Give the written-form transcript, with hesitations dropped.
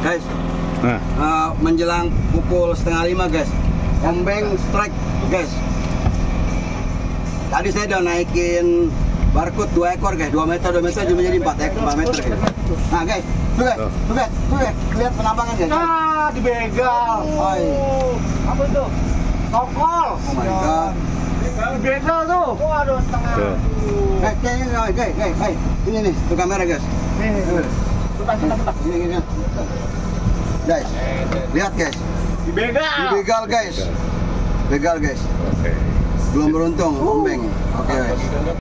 Guys, menjelang pukul 4:30 guys, ombeng strike guys. Tadi saya udah naikin barcode 2 ekor guys, 2 meter cuma jadi 4 meter guys. Nah guys, tuh guys, lihat penambangan guys. Nah, dibegal. Apa itu? Tokol. Oh my god. Dibegal tuh. Waduh, setengah. Guys, ini nih, tuh kamera guys. Ini. Guys, lihat guys. Dibegal guys. Begal guys. Oke. Belum beruntung, ombeng. Oke guys.